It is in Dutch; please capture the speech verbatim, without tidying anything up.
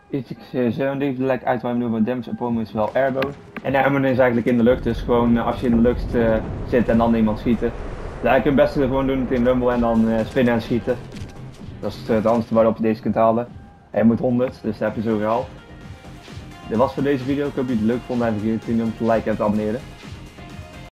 Iets zo'n ding lijkt uit waar we doen van damage opnemen is wel airbow. En airbow is eigenlijk in de lucht, dus gewoon uh, als je in de lucht uh, zit en dan iemand schieten. Dus eigenlijk het beste gewoon doen het in rumble en dan uh, spinnen en schieten. Dat is het handigste waarop je deze kunt halen. En je moet honderd, dus dat heb je zo gehaald. Dit was voor deze video, ik hoop dat jullie het leuk vonden en vergeet niet om te liken en te abonneren.